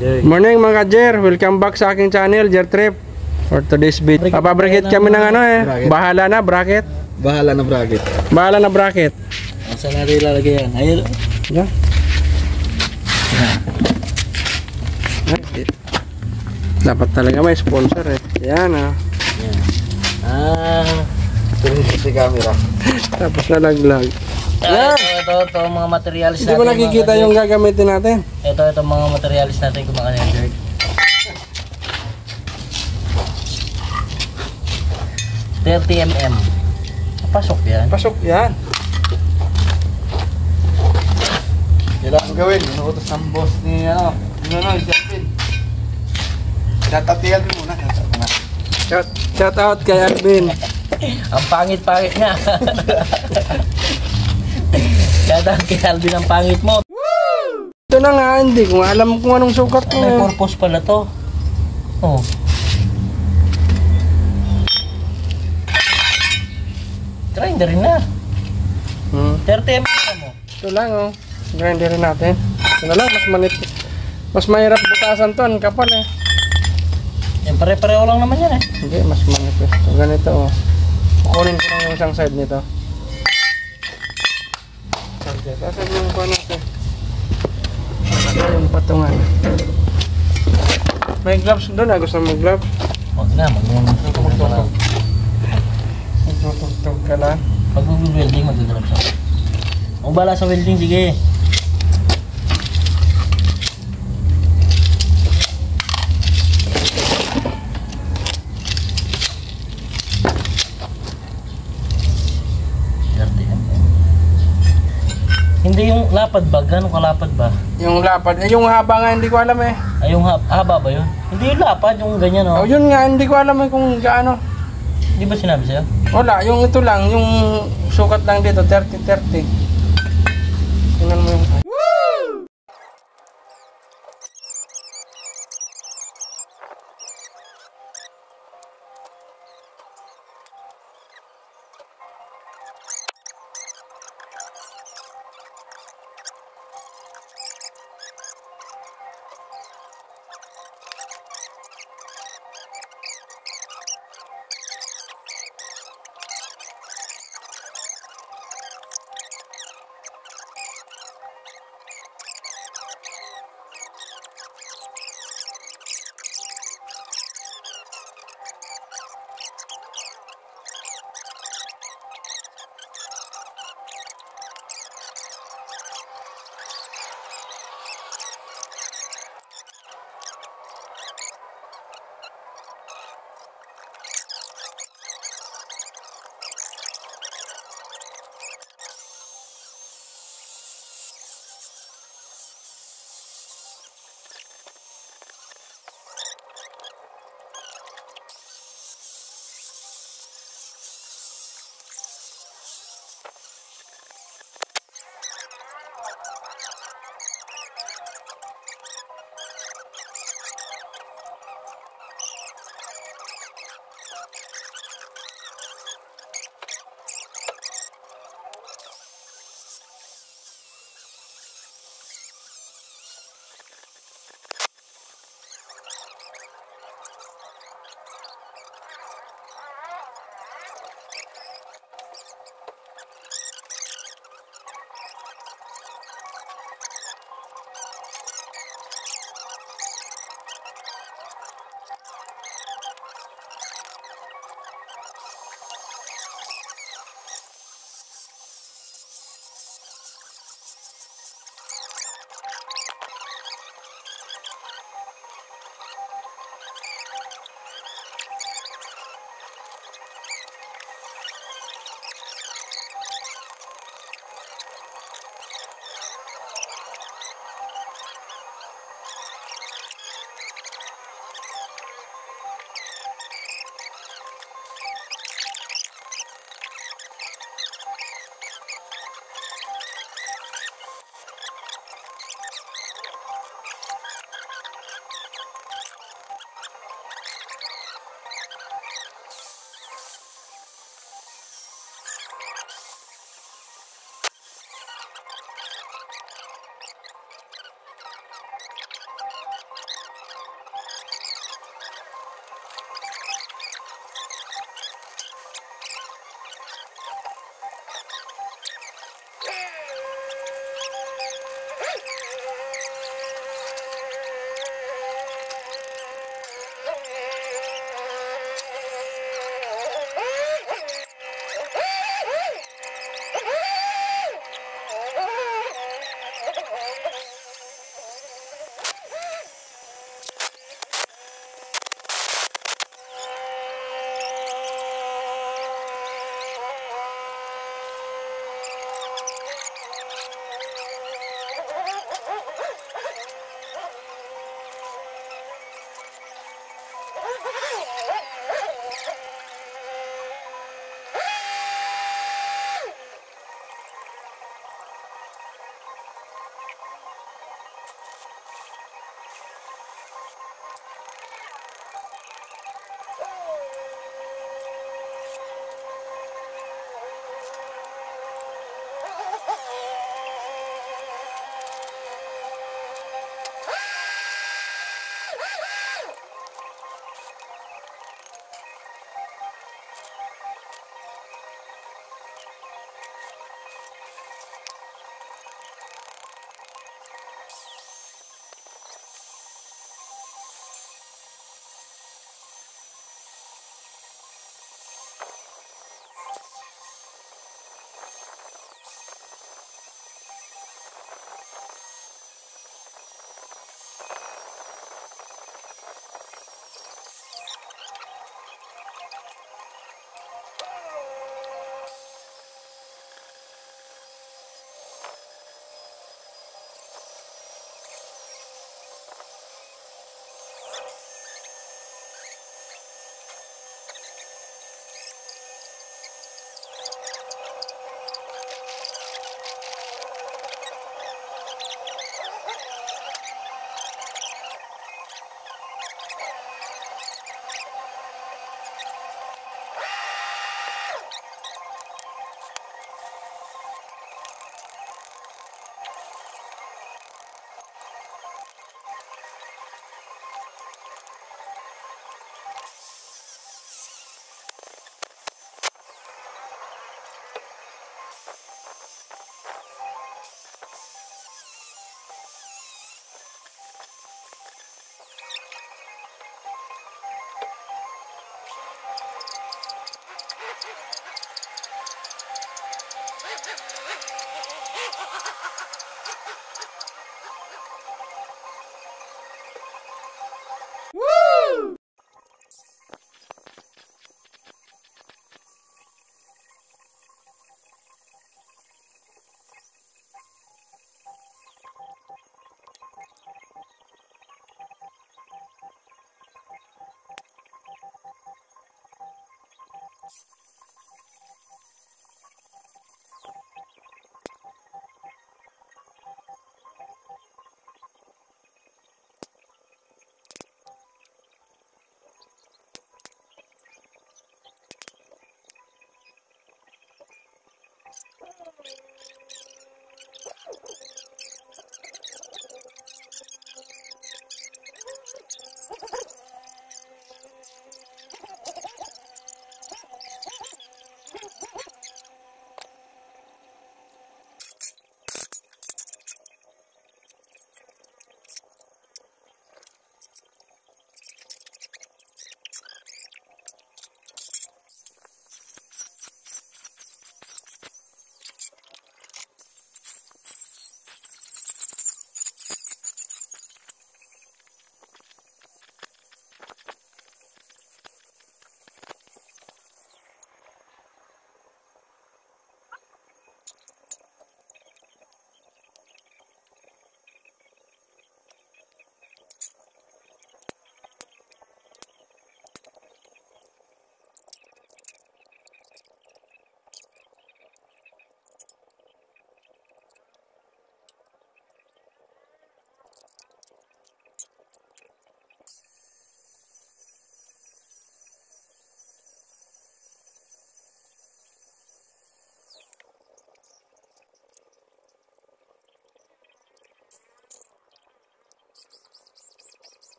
Morning mga Jer, welcome back sa aking channel, Jer Trip. For today's video, papabracket kami ng ano bahala na bracket. Bahala na bracket. Bahala na bracket. Saan natin ilalagay yan? Ayun. Yan. Dapat talaga may sponsor eh. Yan ah. Tuloy si camera. Tapos nalaglag. Ito mga materials natin. Hindi ko nakikita yung gagamitin natin. Ito mga materials natin kung mga nerd. 30 mm. Pasok yan. Pasok yan. Yan ang gawin. Inuutos ng boss ni ano. Si Alvin. Tatatiyan mo muna. Shout out kay Alvin. Ang pangit-pangit nga. Shout out kay Alvin, ang pangit mo. Ito na nga, hindi ko alam kung anong sukat mo. May purpose pala to. Oh. Grinder na. 30 mm mo. Ito lang oh. Grinder natin. Ito na lang, mas manipis. Mas mahirap butasan to, ang kapal eh. Yan pare-pareho lang naman yan eh. Hindi, mas manipis. So, ganito oh. Kukunin ko lang yung isang side nito. Okay, tasan yung pa natin. Ito yung patungan. May gloves doon ah, gusto mo gloves? Huwag na, magtutugtog. Magtutugtog ka lang. Pag mag-welding, magdadalap siya. O bala sa welding, sige. Hindi yung lapad ba? Gano'ng kalapad ba? Yung lapad, yung haba nga hindi ko alam eh. Ay, yung haba ba yun? Hindi yung lapad, yung ganyan Oh, yun nga, hindi ko alam eh kung gaano. Hindi ba sinabi sa'yo? Wala, yung ito lang, yung sukat lang dito, 30-30. Tingnan mo yung...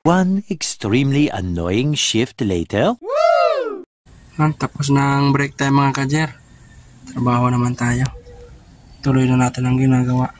One extremely annoying shift later. Tapos na ang break time mga kajer. Trabaho naman tayo. Tuloy na natin ang ginagawa.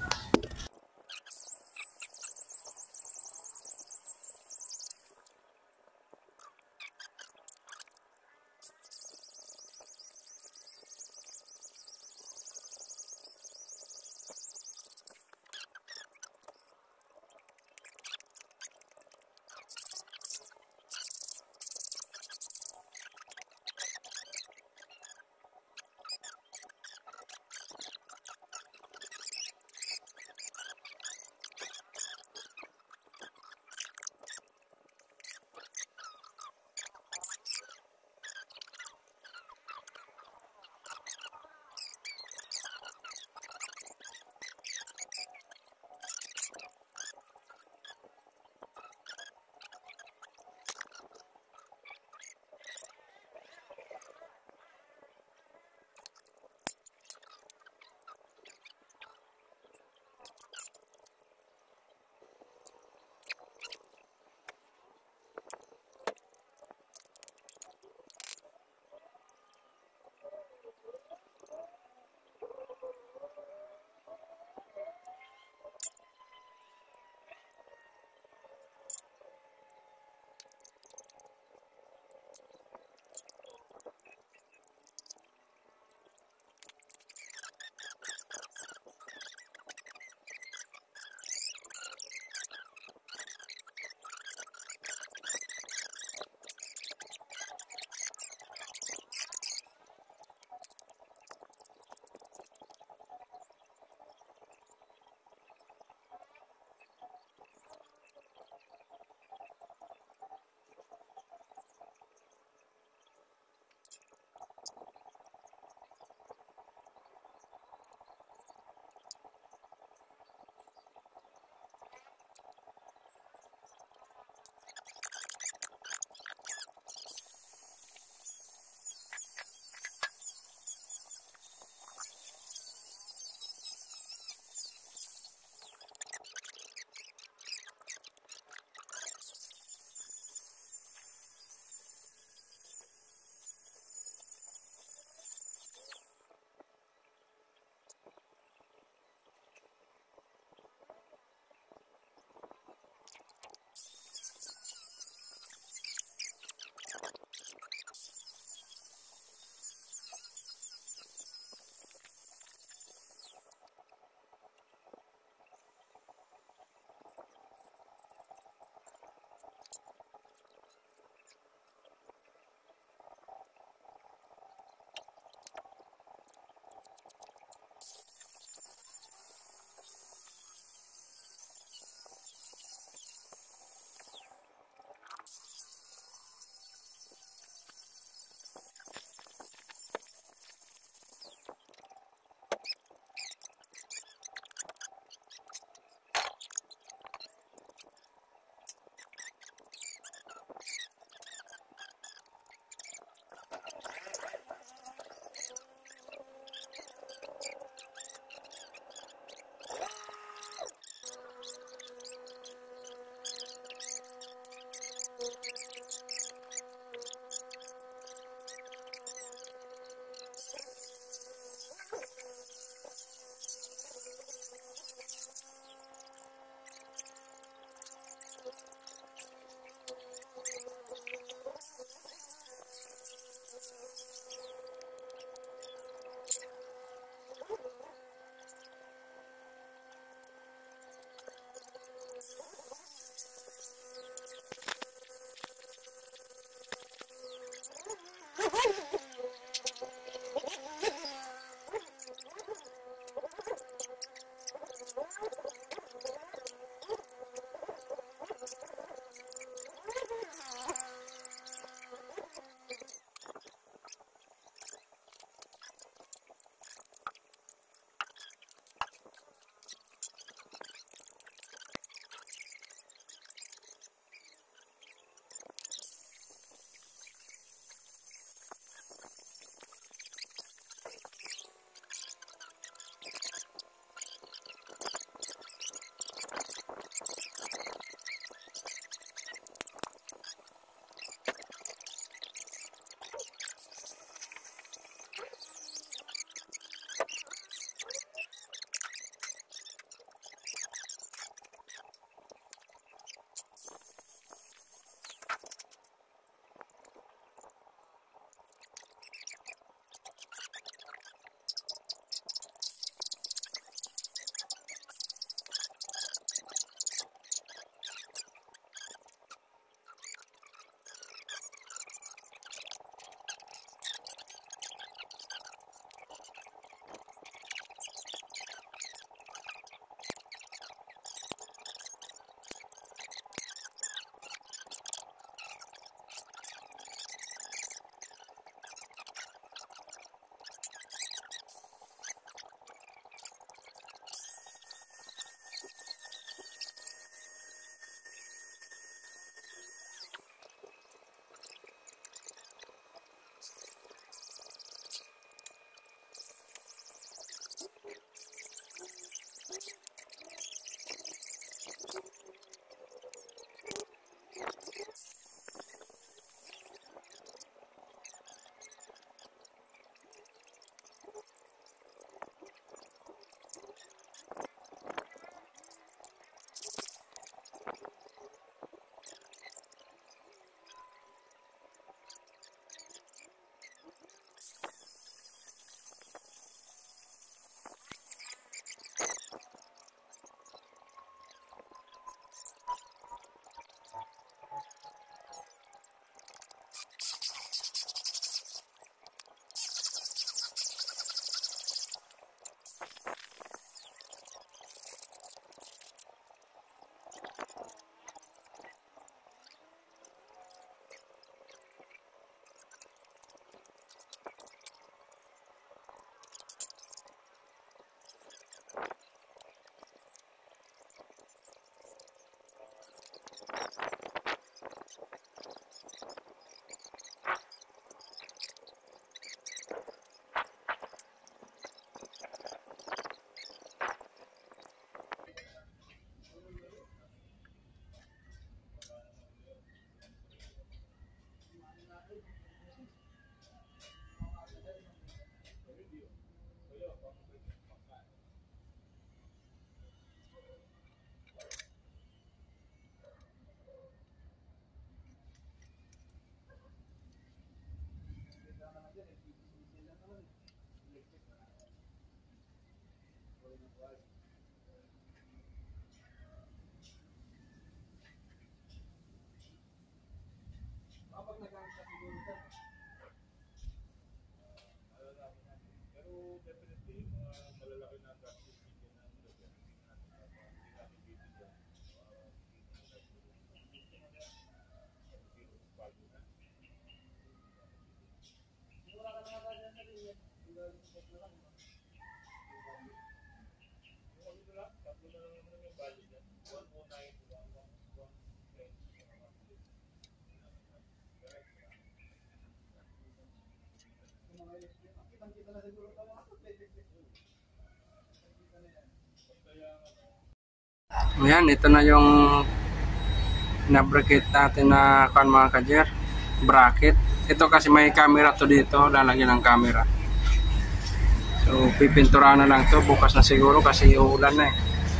Ayan, ito na yung na-bracket natin na kan mga kajer. Bracket. Ito kasi may camera to dito, lalagyan ng camera. So, pipinturahan na lang to. Bukas na siguro kasi uulan na eh.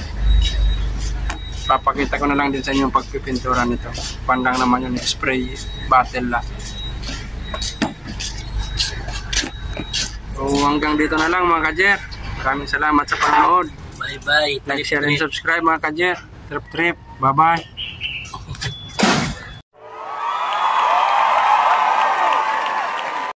Papakita ko na lang din sa inyo yung pagpipintura nito. Pandang naman yun, spray bottle lang. So, hanggang dito na lang mga kajer. Maraming salamat sa panonood. Bye-bye. Like, share, and subscribe mga kajer. Trip. Bye-bye.